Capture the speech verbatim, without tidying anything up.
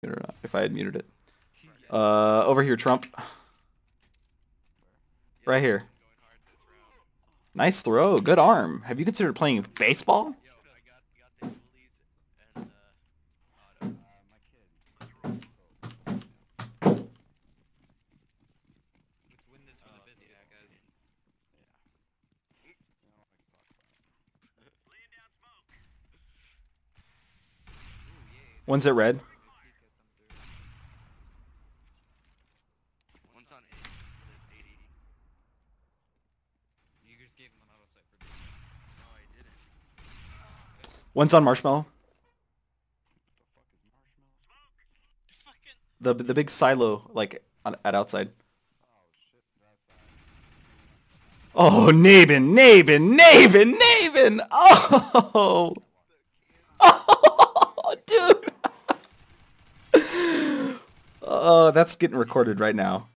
it or not. If I had muted it. Uh, over here, Trump. Right here. Nice throw. Good arm. Have you considered playing baseball? One's at red. One's on eight. eighty. You just gave him an auto sight for me. No, I didn't. One's on marshmallow. The the big silo, like on, at outside. Oh, Nabin, Nabin, Nabin, Nabin! Oh, oh, dude! Oh, that's getting recorded right now.